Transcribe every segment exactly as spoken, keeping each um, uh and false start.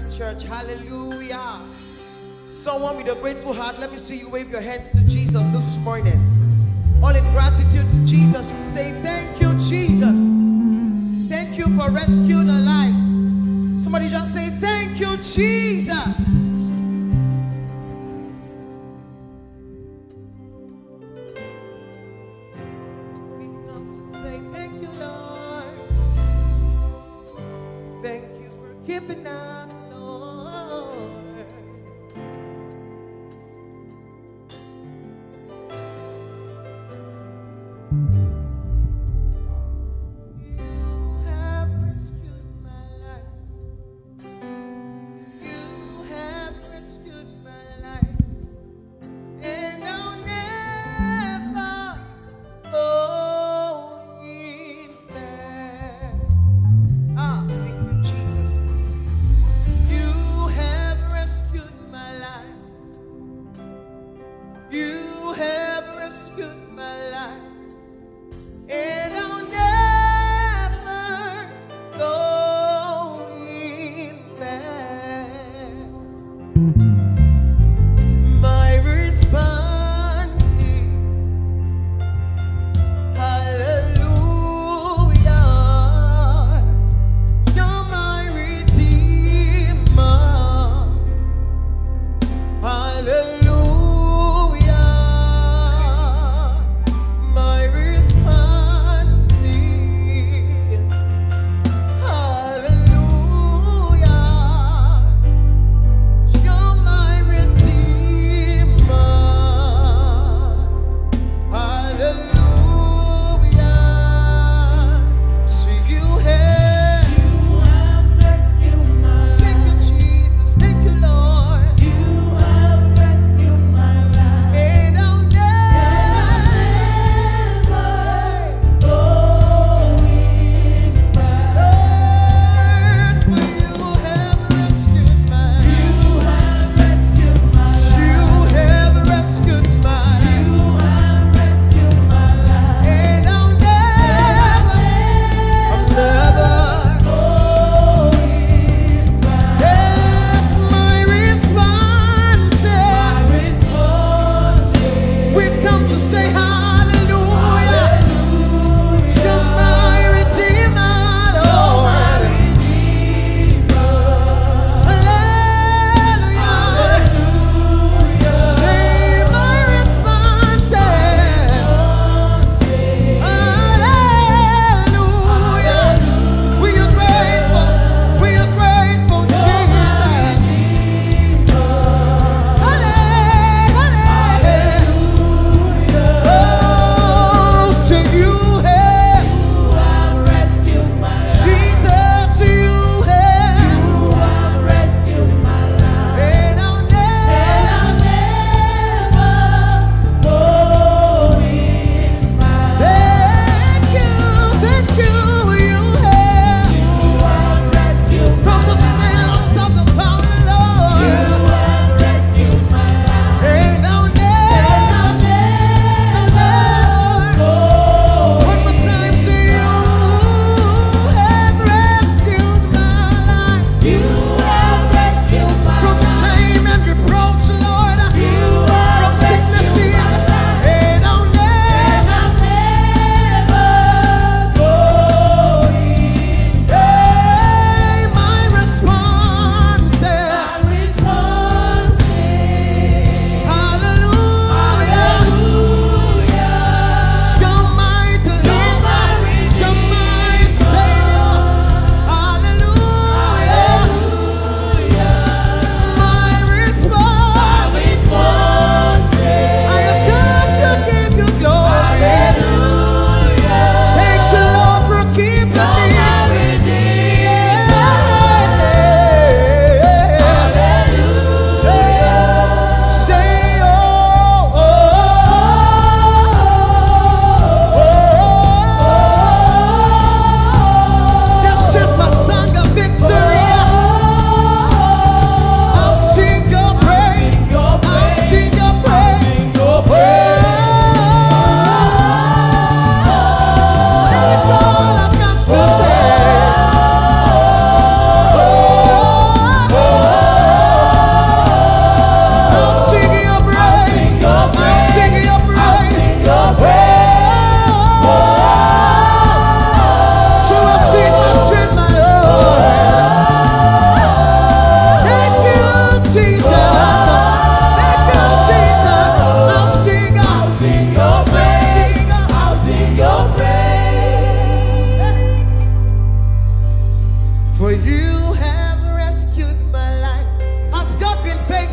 Church. Hallelujah. Someone with a grateful heart, let me see you wave your hands to Jesus this morning. All in gratitude to Jesus. Say, thank you, Jesus. Thank you for rescuing a life. Somebody just say, thank you, Jesus. We come to say, thank you, Lord. Thank you for keeping us, Lord.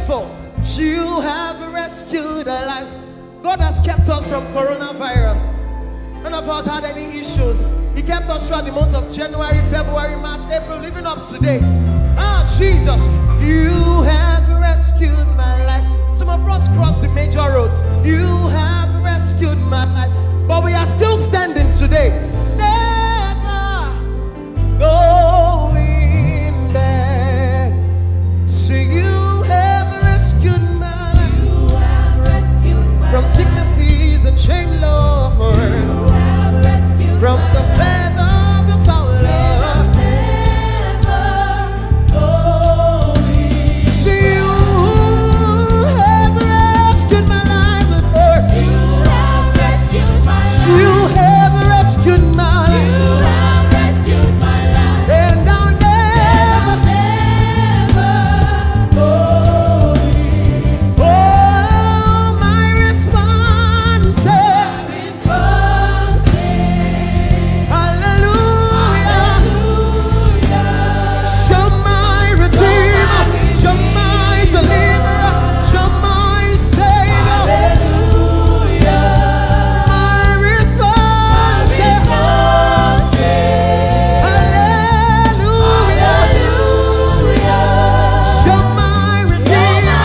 faithful. You have rescued our lives. God has kept us from coronavirus. None of us had any issues. He kept us throughout the month of January, February, March, April, even up to date. Ah, Jesus, you have rescued my life. Some of us crossed the major roads. You have rescued my life. But we are still standing today. Never going back. So you have rescued my life. You have rescued my from life. sicknesses and shame, Lord. You have rescued From my the life. feds of the fowler. So you have rescued my life, Lord. You have rescued my life. You have rescued my life. You have rescued my life. And I'll never, Never oh, my response is responsive. hallelujah. You're my redeemer. You're my deliverer. You're my savior. My response is hallelujah. You're my redeemer.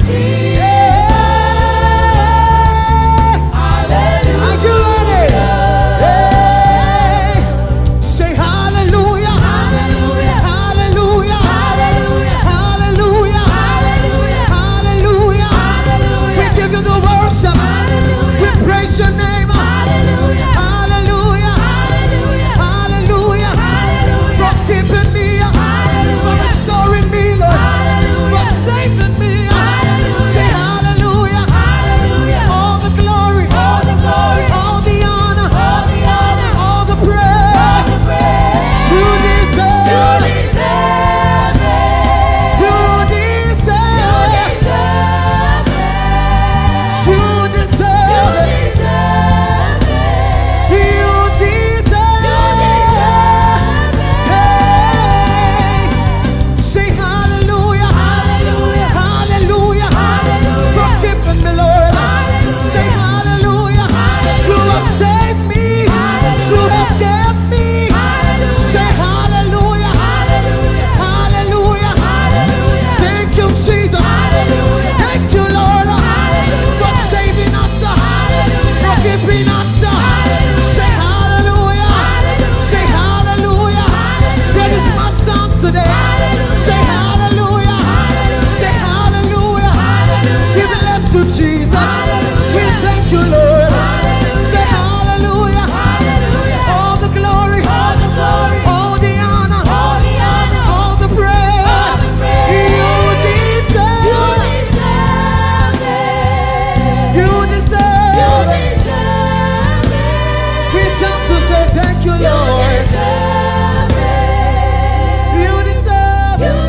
Are you ready? Hey. Say hallelujah. Hallelujah. Hallelujah. Hallelujah. We give you the worship. We praise your name. Hallelujah. Hallelujah. For keeping me, for restoring me, Lord, for saving me. Say hallelujah. All the glory, all the honor, all the praise. You deserve, you deserve, you deserve it. You deserve it. Hey. Say hallelujah. Hallelujah. For keeping me, Lord. Say hallelujah. You have saved me. You have kept me. Say hallelujah. Hallelujah. Thank you, Jesus. Thank you, Lord, for saving us, for keeping us. Say hallelujah. Say hallelujah. That is my song today. Say hallelujah. Say hallelujah. We bless you, Jesus. We thank you, Lord. Say hallelujah. All the glory, all the honor, all the praise. You deserve, you deserve it. We come to say thank you, Lord. You deserve it.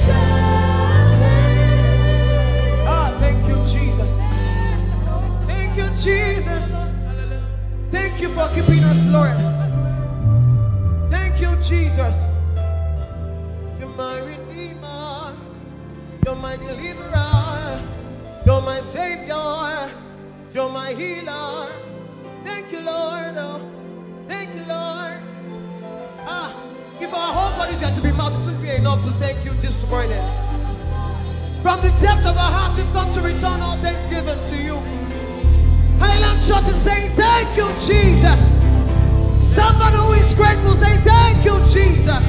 Ah, thank you, Jesus. Thank you, Jesus. Thank you for keeping us, Lord. Thank you, Jesus. You're my redeemer. You're my deliverer. You're my savior. You're my healer. Thank you, Lord. Oh, thank you, Lord. Ah, if our whole bodies had to be mouth, it would be enough to thank you this morning. From the depths of our hearts, we've come to return all thanksgiving to you. Highland Church is saying thank you, Jesus. Somebody who is grateful, say thank you, Jesus.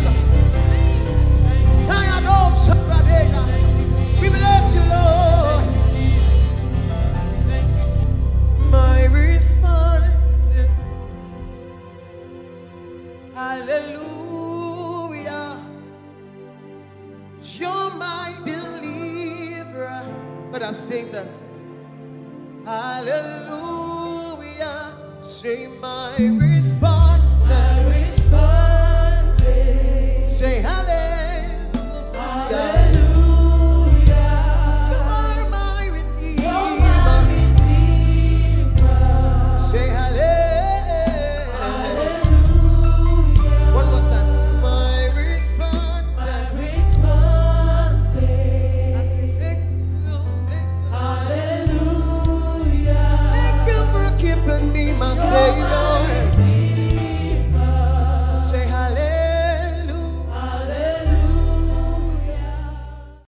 We bless you, Lord. My response is hallelujah. You're my deliverer. But I saved us. Hallelujah. Say my response.